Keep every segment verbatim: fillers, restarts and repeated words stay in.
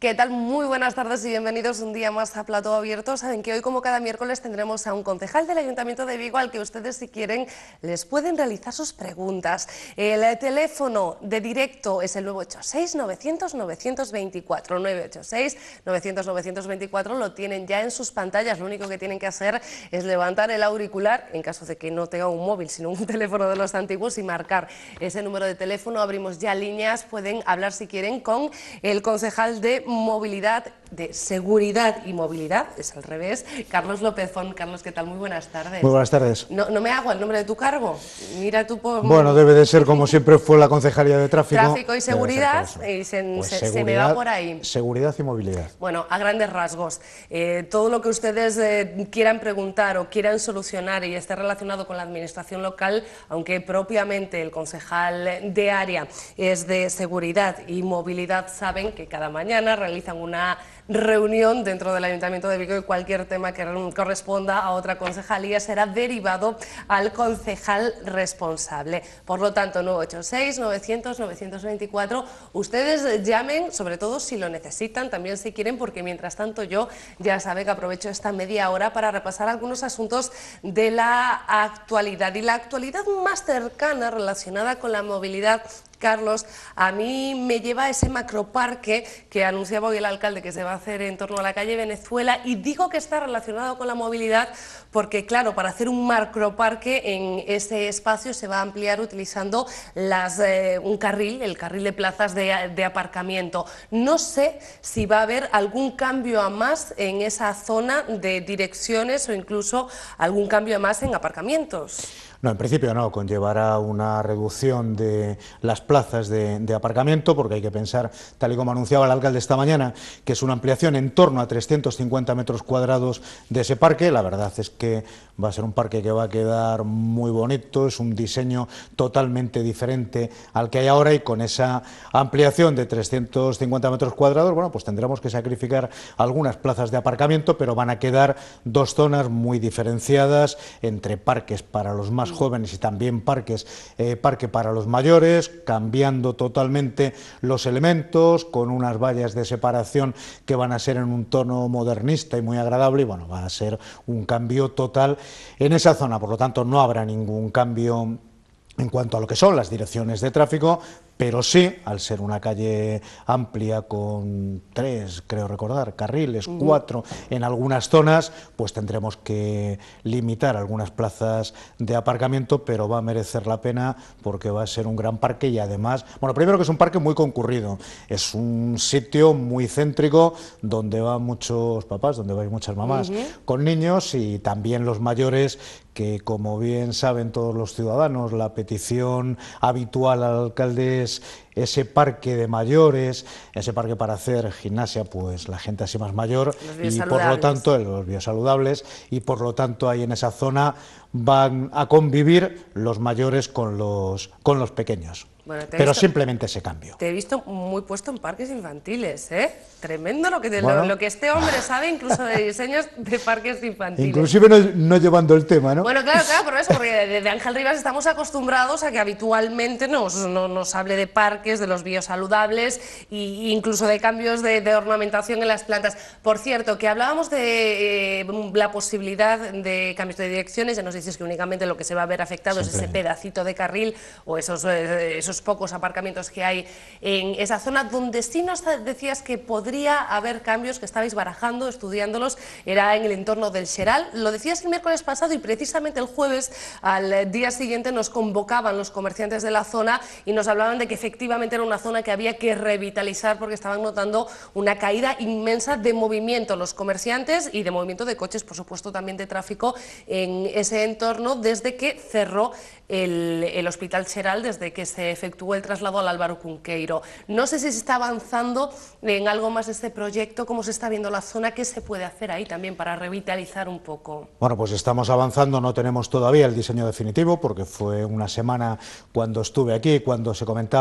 ¿Qué tal? Muy buenas tardes y bienvenidos un día más a Plató Abierto. Saben que hoy, como cada miércoles, tendremos a un concejal del Ayuntamiento de Vigo al que ustedes, si quieren, les pueden realizar sus preguntas. El teléfono de directo es el nueve ocho seis, novecientos, novecientos veinticuatro. nueve ocho seis, novecientos, novecientos veinticuatro lo tienen ya en sus pantallas. Lo único que tienen que hacer es levantar el auricular, en caso de que no tengan un móvil, sino un teléfono de los antiguos, y marcar ese número de teléfono. Abrimos ya líneas, pueden hablar si quieren con el concejal de Movilidad, de Seguridad y Movilidad, es al revés, Carlos López Font. Carlos, ¿qué tal? Muy buenas tardes. Muy buenas tardes. No, no me hago el nombre de tu cargo, mira tú por... Bueno, debe de ser como siempre fue la Concejalía de Tráfico. Tráfico y Seguridad, y se, pues se, seguridad, se me va por ahí. Seguridad y Movilidad. Bueno, a grandes rasgos, eh, todo lo que ustedes eh, quieran preguntar o quieran solucionar y esté relacionado con la administración local, aunque propiamente el concejal de área es de Seguridad y Movilidad, saben que cada mañana realizan una reunión dentro del Ayuntamiento de Vigo y cualquier tema que corresponda a otra concejalía será derivado al concejal responsable. Por lo tanto, nueve ocho seis, novecientos, novecientos veinticuatro, ustedes llamen, sobre todo si lo necesitan, también si quieren, porque mientras tanto yo ya sabe que aprovecho esta media hora para repasar algunos asuntos de la actualidad. Y la actualidad más cercana relacionada con la movilidad, Carlos, a mí me lleva a ese macroparque que anunciaba hoy el alcalde que se va a hacer en torno a la calle Venezuela, y digo que está relacionado con la movilidad porque, claro, para hacer un macroparque en ese espacio se va a ampliar utilizando las, eh, un carril, el carril de plazas de, de aparcamiento. No sé si va a haber algún cambio a más en esa zona de direcciones o incluso algún cambio a más en aparcamientos. No, en principio no, conllevará una reducción de las plazas de, de aparcamiento, porque hay que pensar, tal y como anunciaba el alcalde esta mañana, que es una ampliación en torno a trescientos cincuenta metros cuadrados de ese parque. La verdad es que va a ser un parque que va a quedar muy bonito, es un diseño totalmente diferente al que hay ahora, y con esa ampliación de trescientos cincuenta metros cuadrados, bueno, pues tendremos que sacrificar algunas plazas de aparcamiento, pero van a quedar dos zonas muy diferenciadas entre parques para los más jóvenes y también parques, eh, parque para los mayores, cambiando totalmente los elementos, con unas vallas de separación que van a ser en un tono modernista y muy agradable, y bueno, va a ser un cambio total en esa zona. Por lo tanto, no habrá ningún cambio en cuanto a lo que son las direcciones de tráfico, pero sí, al ser una calle amplia con tres, creo recordar, carriles, uh-huh. cuatro en algunas zonas, pues tendremos que limitar algunas plazas de aparcamiento, pero va a merecer la pena porque va a ser un gran parque. Y además, bueno, primero que es un parque muy concurrido, es un sitio muy céntrico donde van muchos papás, donde van muchas mamás uh-huh. con niños, y también los mayores, que como bien saben todos los ciudadanos, la petición habitual al alcalde es ese parque de mayores, ese parque para hacer gimnasia, pues la gente así más mayor, y por lo tanto los biosaludables, y por lo tanto ahí en esa zona van a convivir los mayores con los, con los pequeños. Bueno, pero visto, simplemente ese cambio. Te he visto muy puesto en parques infantiles, ¿eh? Tremendo lo que, te, bueno, lo, lo que este hombre sabe, incluso de diseños de parques infantiles. Inclusive no, no llevando el tema, ¿no? Bueno, claro, claro, por eso, porque desde Ángel Rivas estamos acostumbrados a que habitualmente nos, nos, nos hable de parques, de los biosaludables e incluso de cambios de, de ornamentación en las plantas. Por cierto, que hablábamos de eh, la posibilidad de cambios de direcciones, ya nos dices que únicamente lo que se va a ver afectado es ese pedacito de carril o esos, eh, esos pocos aparcamientos que hay en esa zona. Donde sí nos decías que podría haber cambios, que estabais barajando, estudiándolos, era en el entorno del Xeral. Lo decías el miércoles pasado, y precisamente el jueves, al día siguiente, nos convocaban los comerciantes de la zona y nos hablaban de que efectivamente era una zona que había que revitalizar porque estaban notando una caída inmensa de movimiento los comerciantes y de movimiento de coches, por supuesto también de tráfico en ese entorno, desde que cerró el, el Hospital Xeral, desde que se efectuó el traslado al Álvaro Cunqueiro. No sé si se está avanzando en algo más de este proyecto, cómo se está viendo la zona, qué se puede hacer ahí también para revitalizar un poco. Bueno, pues estamos avanzando, no tenemos todavía el diseño definitivo porque fue una semana cuando estuve aquí, cuando se comentaba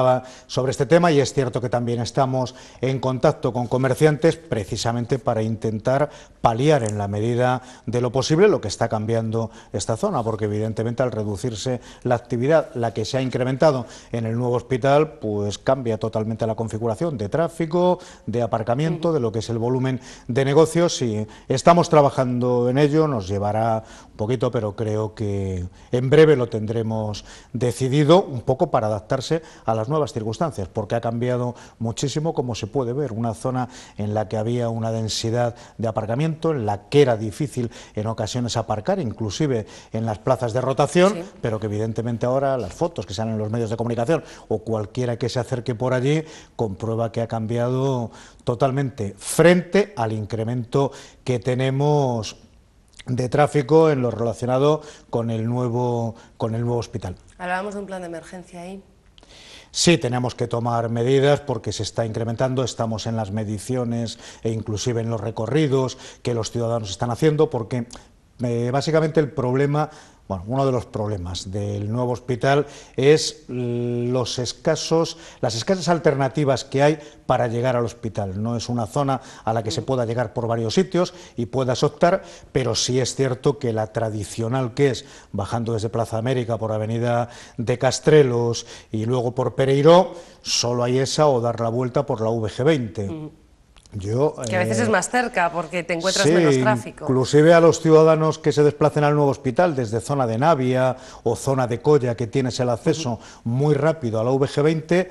sobre este tema, y es cierto que también estamos en contacto con comerciantes precisamente para intentar paliar en la medida de lo posible lo que está cambiando esta zona, porque evidentemente al reducirse la actividad, la que se ha incrementado en el nuevo hospital, pues cambia totalmente la configuración de tráfico, de aparcamiento, de lo que es el volumen de negocios, y estamos trabajando en ello. Nos llevará un poquito, pero creo que en breve lo tendremos decidido, un poco para adaptarse a las nuevas circunstancias, porque ha cambiado muchísimo, como se puede ver, una zona en la que había una densidad de aparcamiento, en la que era difícil en ocasiones aparcar, inclusive en las plazas de rotación, sí. Pero que evidentemente ahora las fotos que salen en los medios de comunicación o cualquiera que se acerque por allí comprueba que ha cambiado totalmente frente al incremento que tenemos de tráfico en lo relacionado con el nuevo, con el nuevo hospital. Hablábamos de un plan de emergencia ahí. Sí, tenemos que tomar medidas porque se está incrementando, estamos en las mediciones e inclusive en los recorridos que los ciudadanos están haciendo, porque eh, básicamente el problema... Bueno, uno de los problemas del nuevo hospital es los escasos, las escasas alternativas que hay para llegar al hospital. No es una zona a la que se pueda llegar por varios sitios y puedas optar, pero sí es cierto que la tradicional, que es bajando desde Plaza América por Avenida de Castrelos y luego por Pereiró, solo hay esa o dar la vuelta por la V G veinte. Mm. Yo, que a veces eh, es más cerca porque te encuentras sí, menos tráfico. Inclusive a los ciudadanos que se desplacen al nuevo hospital desde zona de Navia o zona de Colla, que tienes el acceso uh-huh. muy rápido a la V G veinte,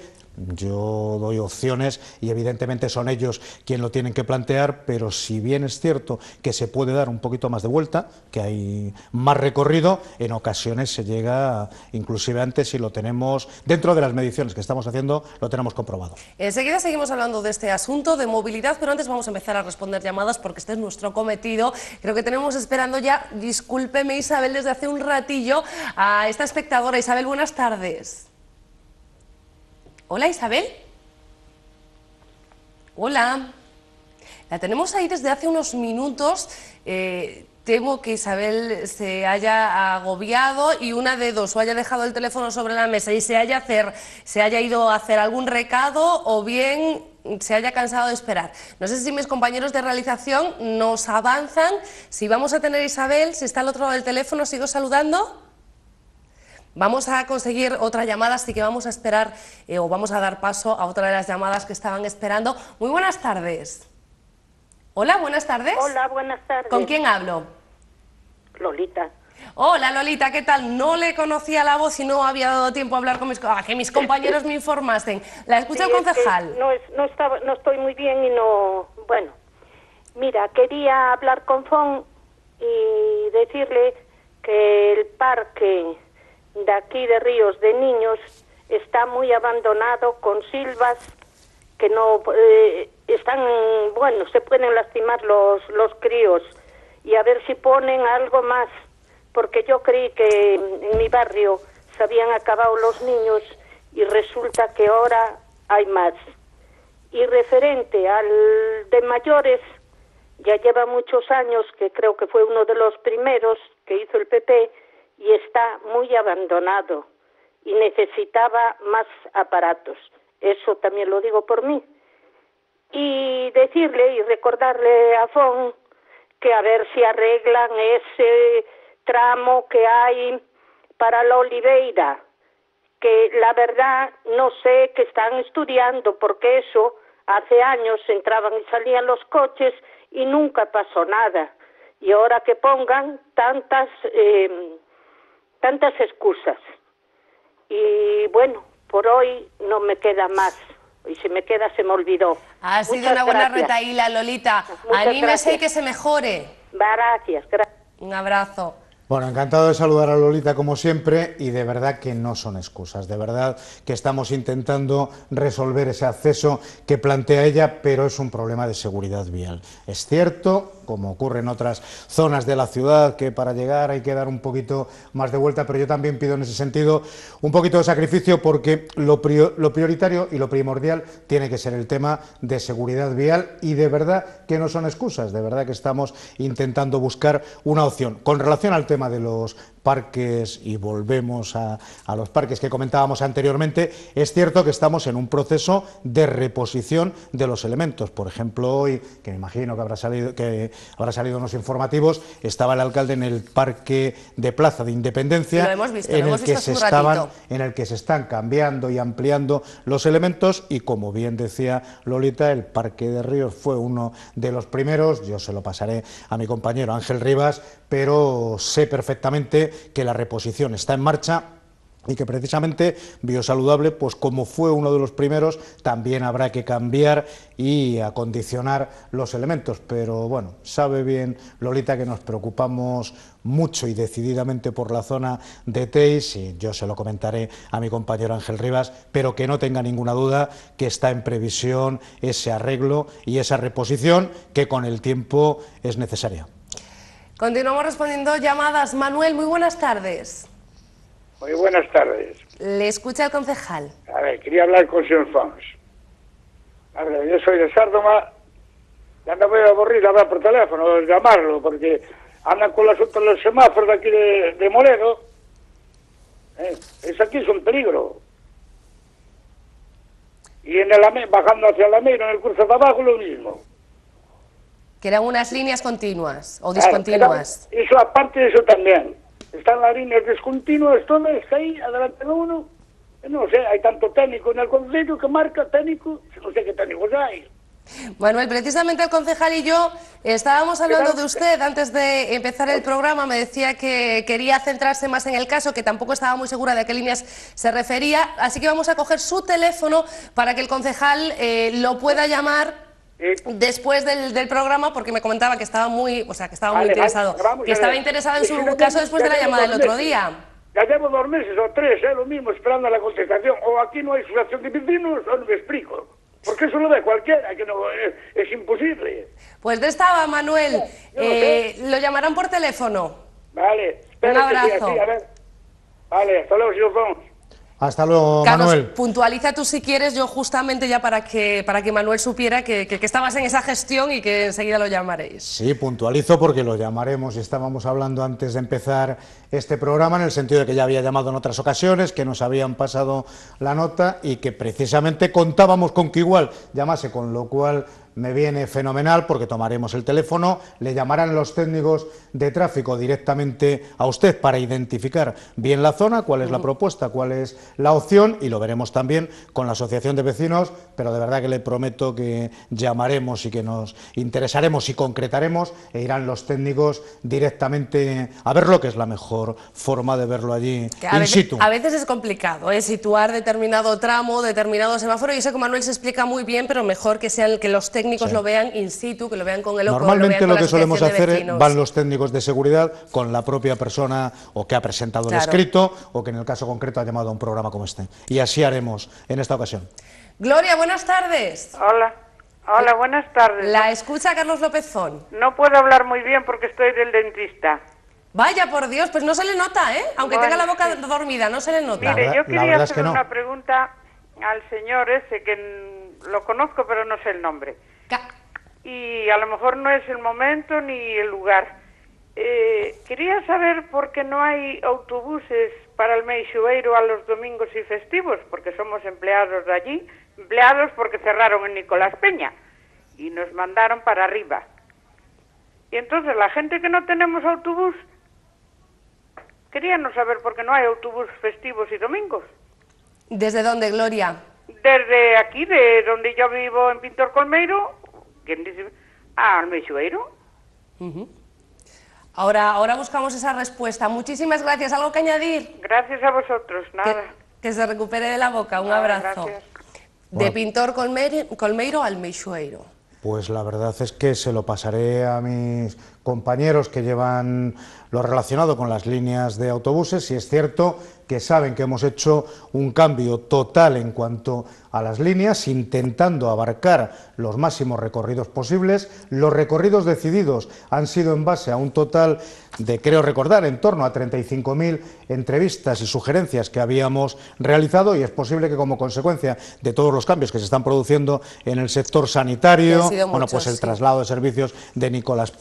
yo doy opciones y evidentemente son ellos quienes lo tienen que plantear, pero si bien es cierto que se puede dar un poquito más de vuelta, que hay más recorrido, en ocasiones se llega inclusive antes, y lo tenemos dentro de las mediciones que estamos haciendo, lo tenemos comprobado. Enseguida seguimos hablando de este asunto de movilidad, pero antes vamos a empezar a responder llamadas porque este es nuestro cometido. Creo que tenemos esperando ya, discúlpeme Isabel, desde hace un ratillo a esta espectadora. Isabel, buenas tardes. Hola Isabel. Hola. La tenemos ahí desde hace unos minutos. Eh, temo que Isabel se haya agobiado y una de dos, o haya dejado el teléfono sobre la mesa y se haya, hacer, se haya ido a hacer algún recado, o bien se haya cansado de esperar. No sé si mis compañeros de realización nos avanzan. Si vamos a tener a Isabel, si está al otro lado del teléfono, sigo saludando. Vamos a conseguir otra llamada, así que vamos a esperar eh, o vamos a dar paso a otra de las llamadas que estaban esperando. Muy buenas tardes. Hola, buenas tardes. Hola, buenas tardes. ¿Con quién hablo? Lolita. Hola Lolita, ¿qué tal? No le conocía la voz y no había dado tiempo a hablar con mis... a que mis compañeros me informasen. ¿La escucha sí, el concejal? Es que no, es, no, estaba, no estoy muy bien y no... Bueno, mira, quería hablar con Fon y decirle que el parque de aquí de Ríos de Niños está muy abandonado, con silvas que no eh, están, bueno, se pueden lastimar los, los críos, y a ver si ponen algo más, porque yo creí que en mi barrio se habían acabado los niños y resulta que ahora hay más. Y referente al de mayores, ya lleva muchos años, que creo que fue uno de los primeros que hizo el P P, y está muy abandonado y necesitaba más aparatos. Eso también lo digo por mí. Y decirle y recordarle a Fon que a ver si arreglan ese tramo que hay para la Oliveira, que la verdad no sé, que están estudiando, porque eso hace años entraban y salían los coches y nunca pasó nada. Y ahora que pongan tantas... Eh, tantas excusas. Y bueno, por hoy no me queda más. Y si me queda, se me olvidó. Ha sido una buena retaíla, Lolita. Anímese y que se mejore. Gracias, gracias. Un abrazo. Bueno, encantado de saludar a Lolita como siempre, y de verdad que no son excusas, de verdad que estamos intentando resolver ese acceso que plantea ella, pero es un problema de seguridad vial. Es cierto, como ocurre en otras zonas de la ciudad, que para llegar hay que dar un poquito más de vuelta, pero yo también pido en ese sentido un poquito de sacrificio, porque lo, prior, lo prioritario y lo primordial tiene que ser el tema de seguridad vial, y de verdad que no son excusas, de verdad que estamos intentando buscar una opción. Con relación al tema de los parques y volvemos a, a los parques que comentábamos anteriormente, es cierto que estamos en un proceso de reposición de los elementos. Por ejemplo, hoy, que me imagino que habrá salido, que habrá salido en los informativos, estaba el alcalde en el parque de Plaza de Independencia, lo hemos visto, en, lo el hemos que visto se hace un estaban, ratito. en el que se están cambiando y ampliando los elementos, y como bien decía Lolita, el Parque de Ríos fue uno de los primeros. Yo se lo pasaré a mi compañero Ángel Rivas, pero sé perfectamente que la reposición está en marcha y que precisamente Biosaludable, pues como fue uno de los primeros, también habrá que cambiar y acondicionar los elementos. Pero bueno, sabe bien Lolita que nos preocupamos mucho y decididamente por la zona de Teis, y yo se lo comentaré a mi compañero Ángel Rivas, pero que no tenga ninguna duda que está en previsión ese arreglo y esa reposición que con el tiempo es necesaria. Continuamos respondiendo llamadas. Manuel, muy buenas tardes. Muy buenas tardes. Le escucha el concejal. A ver, quería hablar con el señor Fons. A ver, yo soy de Sárdoma, y anda muy aburrido hablar por teléfono, llamarlo, porque andan con las otras los semáforos de aquí de, de Moledo. Eh, eso aquí es un peligro. Y en el Ame, bajando hacia el Ameiro, en el curso de abajo, lo mismo. Que eran unas líneas continuas o Claro, discontinuas. era, eso aparte de eso también. Están las líneas discontinuas, todo está ahí, adelante de uno. No sé, hay tanto técnico en el concello que marca técnico, no sé qué técnicos hay. Manuel, precisamente el concejal y yo estábamos hablando de usted antes de empezar el programa. Me decía que quería centrarse más en el caso, que tampoco estaba muy segura de a qué líneas se refería, así que vamos a coger su teléfono para que el concejal eh, lo pueda llamar después del, del programa, porque me comentaba que estaba muy, o sea, que estaba Vale, muy interesado, vale, vamos, que estaba ya, interesado en es su que ya caso llevo- después ya de la llevo llamada del dos otro meses. día. Ya llevo dos meses o tres, ¿eh? Lo mismo, esperando la contestación. O aquí no hay asociación de vecinos, o no me explico. Porque eso lo ve cualquiera, que no es, es imposible. Pues de esta va, Manuel, Yo no eh, lo llamarán por teléfono. Vale, espero Un que sea abrazo. así, a ver. Vale, hasta luego, señor Fons. Hasta luego, Carlos, Manuel. puntualiza tú si quieres, yo justamente ya para que, para que Manuel supiera que, que, que estabas en esa gestión y que enseguida lo llamaréis. Sí, puntualizo porque lo llamaremos. Estábamos hablando antes de empezar este programa en el sentido de que ya había llamado en otras ocasiones, que nos habían pasado la nota y que precisamente contábamos con que igual llamase, con lo cual me viene fenomenal porque tomaremos el teléfono, le llamarán los técnicos de tráfico directamente a usted para identificar bien la zona, cuál es la propuesta, cuál es la opción, y lo veremos también con la asociación de vecinos, pero de verdad que le prometo que llamaremos y que nos interesaremos y concretaremos e irán los técnicos directamente a verlo, que es la mejor forma de verlo allí Que a, in veces, situ. a veces es complicado ¿eh? situar determinado tramo, determinado semáforo, y sé que Manuel se explica muy bien, pero mejor que sean que los técnicos Sí. lo vean in situ, que lo vean con el ojo, Normalmente lo, lo, vean con que la solemos asociación de hacer es, vecinos. van los técnicos de seguridad con la propia persona o que ha presentado Claro. el escrito o que en el caso concreto ha llamado a un programa como este. Y así haremos en esta ocasión. Gloria, buenas tardes. Hola, hola, buenas tardes. La escucha Carlos López Fon. No puedo hablar muy bien porque estoy del dentista. Vaya, por Dios, pues no se le nota, ¿eh? Aunque Bueno, tenga la boca sí. dormida, no se le nota. La Mire, verdad- yo la quería verdad es hacer que no. una pregunta al señor ese, que mm, lo conozco pero no sé el nombre. Ca- Y a lo mejor no es el momento ni el lugar. Eh, quería saber por qué no hay autobuses para el Meixoeiro a los domingos y festivos, porque somos empleados de allí, empleados porque cerraron en Nicolás Peña y nos mandaron para arriba. Y entonces la gente que no tenemos autobús, queríamos saber por qué no hay autobús festivos y domingos. ¿Desde dónde, Gloria? Desde aquí, de donde yo vivo en Pintor Colmeiro, ¿quién dice? Ah, al Meixoeiro. Ujú. Ahora, ahora buscamos esa respuesta. Muchísimas gracias. ¿Algo que añadir? Gracias a vosotros, Que, nada. que se recupere de la boca. Un Nada, abrazo. gracias. De Bueno. Pintor Colmeiro, Colmeiro al Meixoeiro. Pues la verdad es que se lo pasaré a mis compañeros que llevan lo relacionado con las líneas de autobuses, y es cierto que saben que hemos hecho un cambio total en cuanto a las líneas, intentando abarcar los máximos recorridos posibles. Los recorridos decididos han sido en base a un total de, creo recordar, en torno a treinta y cinco mil entrevistas y sugerencias que habíamos realizado, y es posible que como consecuencia de todos los cambios que se están produciendo en el sector sanitario, Que han sido bueno, muchos, pues el sí. traslado de servicios de Nicolás Peña y de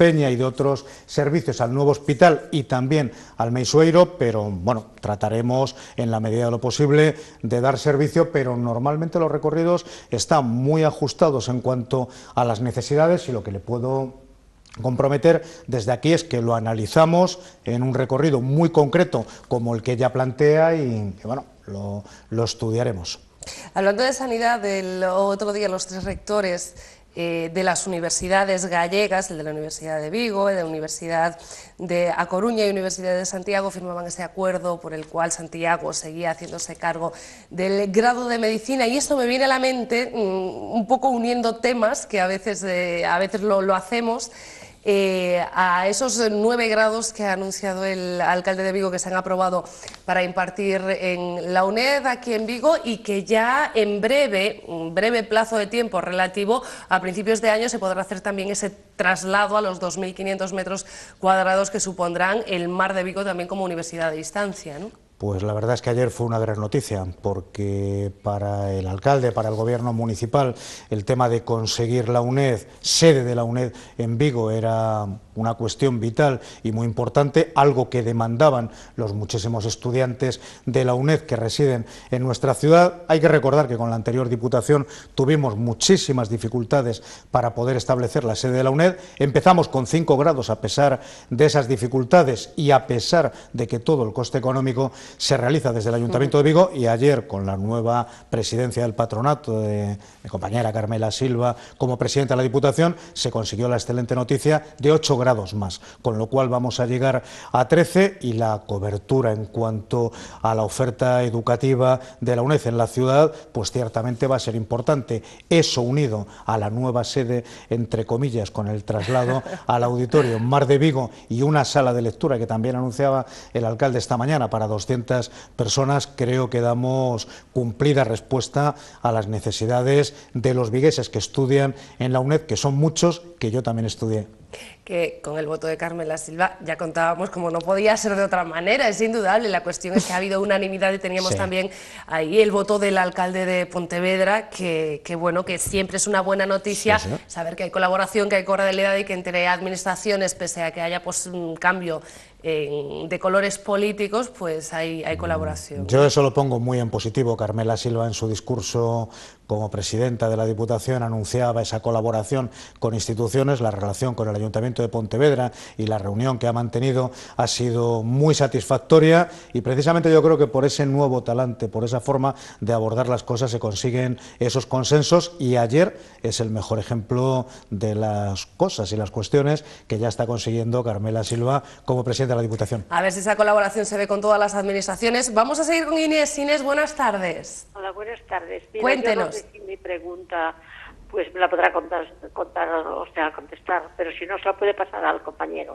otros servicios al nuevo hospital y también al Meixueiro, pero bueno, trataremos en la medida de lo posible de dar servicio, pero normalmente los recorridos están muy ajustados en cuanto a las necesidades, y lo que le puedo comprometer desde aquí es que lo analizamos en un recorrido muy concreto como el que ella plantea y, y bueno, lo, lo estudiaremos. Hablando de sanidad, el otro día los tres rectores eh, de las universidades gallegas, el de la Universidad de Vigo, el de la Universidad de A Coruña y Universidad de Santiago, firmaban ese acuerdo por el cual Santiago seguía haciéndose cargo del grado de medicina, y esto me viene a la mente mmm, un poco uniendo temas que a veces, eh, a veces lo, lo hacemos. Eh, a esos nueve grados que ha anunciado el alcalde de Vigo que se han aprobado para impartir en la UNED aquí en Vigo, y que ya en breve, un breve plazo de tiempo relativo, a principios de año se podrá hacer también ese traslado a los dos mil quinientos metros cuadrados que supondrán el Mar de Vigo también como universidad a distancia, ¿no? Pues la verdad es que ayer fue una gran noticia, porque para el alcalde, para el gobierno municipal, el tema de conseguir la UNED, sede de la UNED en Vigo, era una cuestión vital y muy importante, algo que demandaban los muchísimos estudiantes de la UNED que residen en nuestra ciudad. Hay que recordar que con la anterior Diputación tuvimos muchísimas dificultades para poder establecer la sede de la UNED. Empezamos con cinco grados a pesar de esas dificultades y a pesar de que todo el coste económico se realiza desde el Ayuntamiento de Vigo, y ayer con la nueva presidencia del patronato de mi compañera Carmela Silva como presidenta de la Diputación se consiguió la excelente noticia de ocho grados más, con lo cual vamos a llegar a trece, y la cobertura en cuanto a la oferta educativa de la UNED en la ciudad pues ciertamente va a ser importante. Eso unido a la nueva sede, entre comillas, con el traslado al auditorio Mar de Vigo y una sala de lectura que también anunciaba el alcalde esta mañana para doscientas personas, creo que damos cumplida respuesta a las necesidades de los vigueses que estudian en la UNED, que son muchos, que yo también estudié. Que con el voto de Carmela Silva ya contábamos, como no podía ser de otra manera, es indudable. La cuestión es que ha habido unanimidad y teníamos sí. también ahí el voto del alcalde de Pontevedra, que, que bueno, que siempre es una buena noticia sí, sí. saber que hay colaboración, que hay cordialidad y que entre administraciones, pese a que haya pues un cambio eh, de colores políticos, pues hay, hay colaboración. Yo eso lo pongo muy en positivo. Carmela Silva en su discurso como presidenta de la Diputación anunciaba esa colaboración con instituciones. La relación con el Ayuntamiento de Pontevedra y la reunión que ha mantenido ha sido muy satisfactoria, y precisamente yo creo que por ese nuevo talante, por esa forma de abordar las cosas, se consiguen esos consensos, y ayer es el mejor ejemplo de las cosas y las cuestiones que ya está consiguiendo Carmela Silva como presidenta de la Diputación. A ver si esa colaboración se ve con todas las administraciones. Vamos a seguir con Inés. Inés, buenas tardes. Hola, buenas tardes. Mira, Cuéntenos. Yo no sé si mi pregunta pues me la podrá contar, contar, o sea, contestar, pero si no se la puede pasar al compañero.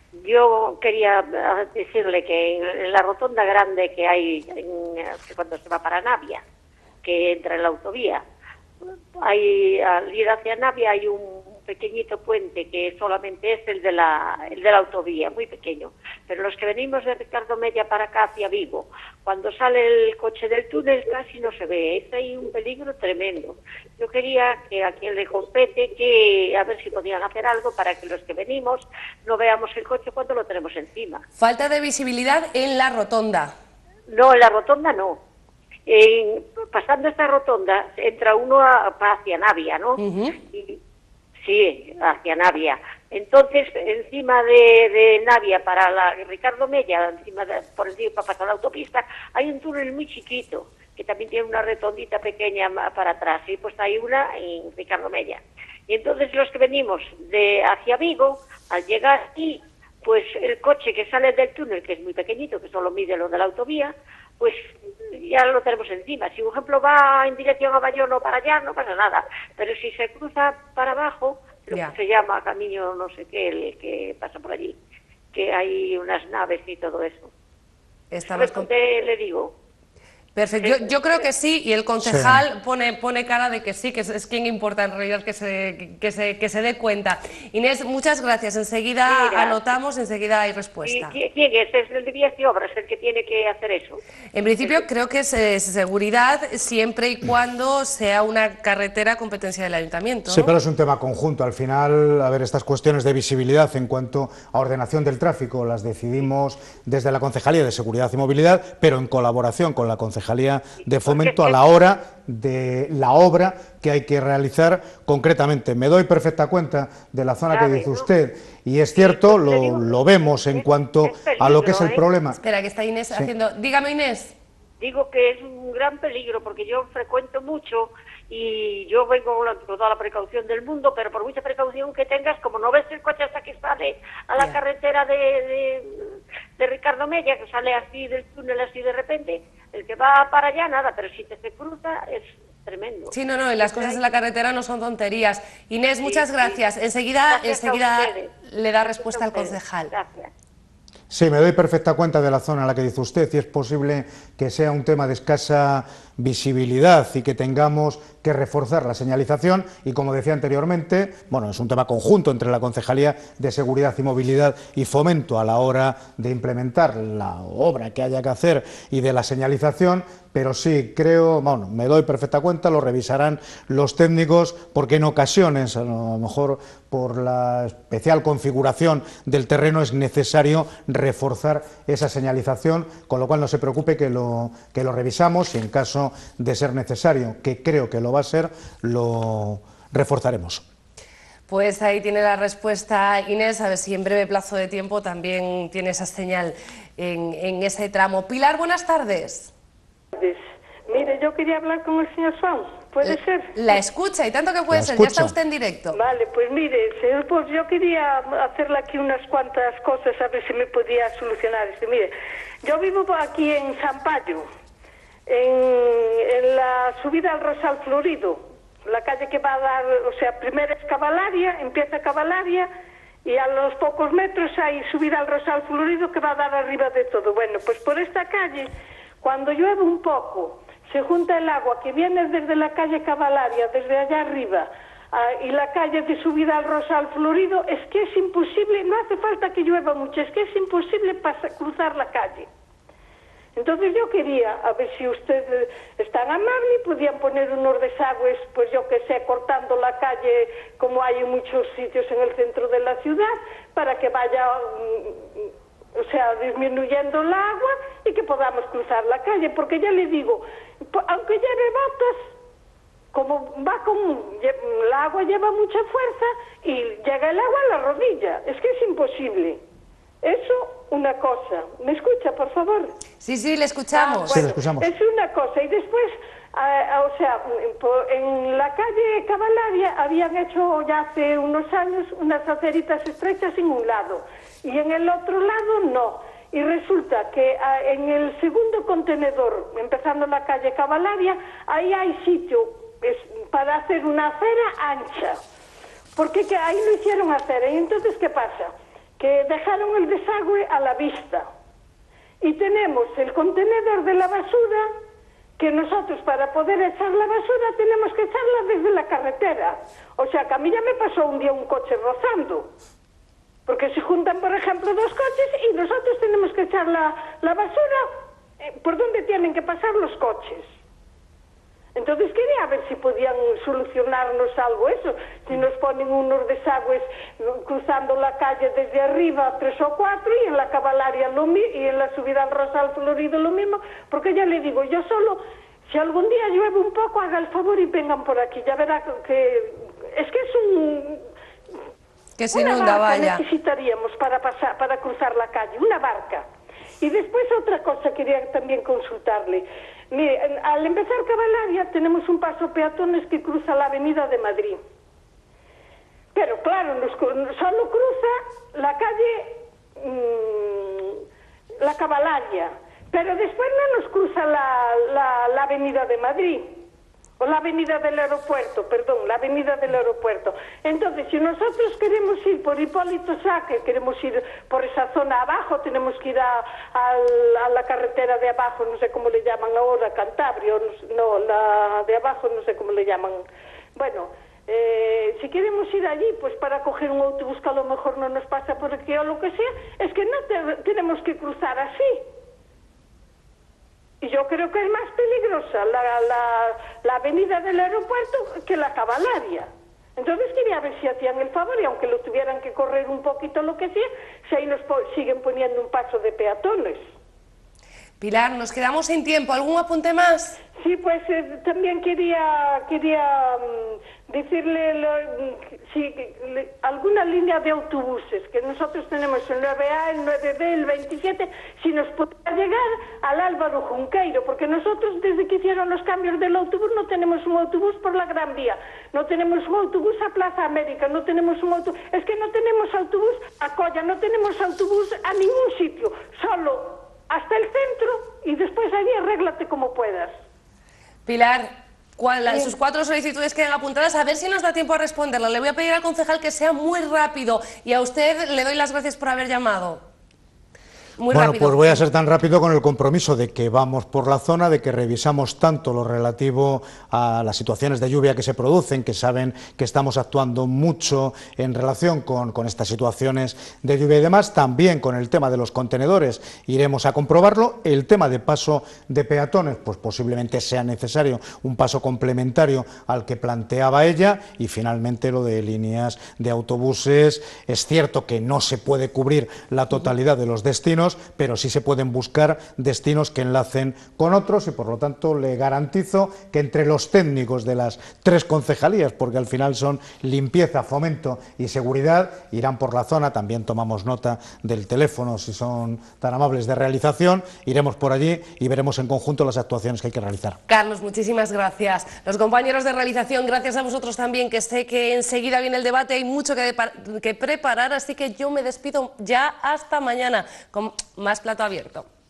Yo quería decirle que en la rotonda grande que hay en, cuando se va para Navia, que entra en la autovía, hay, al ir hacia Navia hay un pequeñito puente que solamente es el de la el de la autovía, muy pequeño, pero los que venimos de Ricardo Mella para acá hacia Vigo, cuando sale el coche del túnel casi no se ve, es ahí un peligro tremendo. Yo quería que a quien le compete, que a ver si podían hacer algo para que los que venimos no veamos el coche cuando lo tenemos encima. Falta de visibilidad en la rotonda. No, en la rotonda no. En, pasando esta rotonda entra uno a, hacia Navia, ¿no? Uh-huh. y, sí, hacia Navia. Entonces, encima de, de Navia para la Ricardo Mella, encima de, por encima para pasar la autopista, hay un túnel muy chiquito que también tiene una retondita pequeña para atrás, y pues hay una en Ricardo Mella. Y entonces los que venimos de hacia Vigo, al llegar aquí, pues el coche que sale del túnel, que es muy pequeñito, que solo mide lo de la autovía, pues ya lo tenemos encima. Si, por ejemplo, va en dirección a Bayón o para allá, no pasa nada. Pero si se cruza para abajo, lo yeah. que se llama camino no sé qué, el que pasa por allí, que hay unas naves y todo eso. ¿Estamos con... le digo? Perfecto, yo, yo creo que sí, y el concejal sí. pone, pone cara de que sí, que es, es quien importa en realidad que se, que, se, que se dé cuenta. Inés, muchas gracias, enseguida Mira, anotamos, enseguida hay respuesta. ¿Quién es? ¿Es el de Vías y Obras el que tiene que hacer eso? En principio ¿Es? creo que es eh, seguridad, siempre y cuando sea una carretera competencia del Ayuntamiento, ¿no? Sí, pero es un tema conjunto, al final, a ver, estas cuestiones de visibilidad en cuanto a ordenación del tráfico las decidimos desde la Concejalía de Seguridad y Movilidad, pero en colaboración con la Concejalía de Fomento a la hora de la obra que hay que realizar concretamente. Me doy perfecta cuenta de la zona que dice usted y es cierto, lo, lo vemos en cuanto a lo que es el problema. Espera, que está Inés haciendo... Dígame, Inés. Digo que es un gran peligro porque yo frecuento mucho y yo vengo con toda la precaución del mundo, pero por mucha precaución que tengas, como no ves el coche hasta que sale a la yeah. carretera de, de, de Ricardo Mella, que sale así del túnel así de repente, el que va para allá nada, pero si te se cruza es tremendo. Sí, no, no, y las cosas en la carretera no son tonterías. Inés, muchas sí, gracias. Sí. Enseguida, gracias enseguida le da respuesta al concejal. Gracias. Sí, me doy perfecta cuenta de la zona a la que dice usted y es posible que sea un tema de escasa visibilidad y que tengamos que reforzar la señalización y, como decía anteriormente, bueno, es un tema conjunto entre la Concejalía de Seguridad y Movilidad y Fomento a la hora de implementar la obra que haya que hacer y de la señalización, pero sí creo, bueno, me doy perfecta cuenta, lo revisarán los técnicos porque en ocasiones, a lo mejor por la especial configuración del terreno, es necesario reforzar esa señalización, con lo cual no se preocupe que lo, que lo revisamos y en caso de ser necesario, que creo que lo va a ser, lo reforzaremos. Pues ahí tiene la respuesta Inés, a ver si en breve plazo de tiempo también tiene esa señal en, en ese tramo. Pilar, buenas tardes. Mire, yo quería hablar con el señor Juan, ¿puede la, ser? La escucha, y tanto que puede la ser, escucha. Ya está usted en directo. Vale, pues mire, señor, pues yo quería hacerle aquí unas cuantas cosas, a ver si me podía solucionar esto. Mire, yo vivo aquí en San Payo, en, en la subida al Rosal Florido, la calle que va a dar, o sea, primero es Cavalaria, empieza Cavalaria, y a los pocos metros hay subida al Rosal Florido que va a dar arriba de todo. Bueno, pues por esta calle, cuando llueve un poco, se junta el agua que viene desde la calle Cavalaria, desde allá arriba, uh, y la calle de subida al Rosal Florido, es que es imposible, no hace falta que llueva mucho, es que es imposible pasar, cruzar la calle. Entonces yo quería, a ver si usted es tan amable, podían poner unos desagües, pues yo que sé, cortando la calle, como hay en muchos sitios en el centro de la ciudad, para que vaya... Um, o sea, disminuyendo el agua y que podamos cruzar la calle, porque ya le digo, aunque lleve botas, como va con el agua lleva mucha fuerza y llega el agua a la rodilla, es que es imposible. Eso, una cosa. ¿Me escucha, por favor? Sí, sí, le escuchamos. Ah, bueno, sí, le escuchamos. Es una cosa, y después, uh, o sea, en la calle Cavalaria habían hecho ya hace unos años unas aceritas estrechas en un lado, y en el otro lado no. Y resulta que uh, en el segundo contenedor, empezando la calle Cavalaria, ahí hay sitio es, para hacer una acera ancha, porque que ahí no hicieron acera. Y entonces, ¿qué pasa? Que dejaron el desagüe a la vista. Y tenemos el contenedor de la basura, que nosotros para poder echar la basura tenemos que echarla desde la carretera. O sea, que a mí ya me pasó un día un coche rozando. Porque se juntan, por ejemplo, dos coches y nosotros tenemos que echar la, la basura eh, por donde tienen que pasar los coches. Entonces quería ver si podían solucionarnos algo eso, si nos ponen unos desagües cruzando la calle desde arriba, tres o cuatro, y en la Cavalaria lo mismo, y en la subida al Rosal Florido lo mismo, porque ya le digo, yo solo, si algún día llueve un poco, haga el favor y vengan por aquí, ya verá que es que es un... Que se inunda, vaya. Necesitaríamos para pasar, para cruzar la calle, una barca. Y después otra cosa quería también consultarle. Mire, al empezar Cavalaria tenemos un paso peatones que cruza la avenida de Madrid. Pero claro, nos, solo cruza la calle, mmm, la Cavalaria, pero después no nos cruza la, la, la avenida de Madrid. o la avenida del aeropuerto, perdón, la avenida del aeropuerto. Entonces, si nosotros queremos ir por Hipólito Saque, queremos ir por esa zona abajo, tenemos que ir a, a, a la carretera de abajo, no sé cómo le llaman ahora, Cantabria, no, no, la de abajo no sé cómo le llaman. Bueno, eh, si queremos ir allí, pues para coger un autobús que a lo mejor no nos pasa por aquí o lo que sea, es que no te, tenemos que cruzar así. Y yo creo que es más peligrosa la, la, la avenida del aeropuerto que la Cavalaria. Entonces quería ver si hacían el favor, y aunque lo tuvieran que correr un poquito lo que sea, si ahí nos po siguen poniendo un paso de peatones. Pilar, nos quedamos sin tiempo. ¿Algún apunte más? Sí, pues eh, también quería quería um, decirle lo, si, le, alguna línea de autobuses, que nosotros tenemos el nueve A, el nueve B, el veintisiete, si nos pudiera llegar al Álvaro Junqueiro, porque nosotros desde que hicieron los cambios del autobús no tenemos un autobús por la Gran Vía, no tenemos un autobús a Plaza América, no tenemos un autobús, es que no tenemos autobús a Colla, no tenemos autobús a ningún sitio, solo hasta el centro y después allí arréglate como puedas. Pilar, ¿cuál, sus cuatro solicitudes quedan apuntadas? A ver si nos da tiempo a responderlas. Le voy a pedir al concejal que sea muy rápido y a usted le doy las gracias por haber llamado. Muy bueno, rápido. pues voy a ser tan rápido con el compromiso de que vamos por la zona, de que revisamos tanto lo relativo a las situaciones de lluvia que se producen, que saben que estamos actuando mucho en relación con, con estas situaciones de lluvia y demás, también con el tema de los contenedores iremos a comprobarlo. El tema de paso de peatones, pues posiblemente sea necesario un paso complementario al que planteaba ella, y finalmente lo de líneas de autobuses. Es cierto que no se puede cubrir la totalidad de los destinos, pero sí se pueden buscar destinos que enlacen con otros, y por lo tanto le garantizo que entre los técnicos de las tres concejalías, porque al final son limpieza, fomento y seguridad, irán por la zona. También tomamos nota del teléfono, si son tan amables, de realización, iremos por allí y veremos en conjunto las actuaciones que hay que realizar. Carlos, muchísimas gracias. Los compañeros de realización, gracias a vosotros también, que sé que enseguida viene el debate, hay mucho que, que preparar, así que yo me despido ya hasta mañana con más Plato Abierto.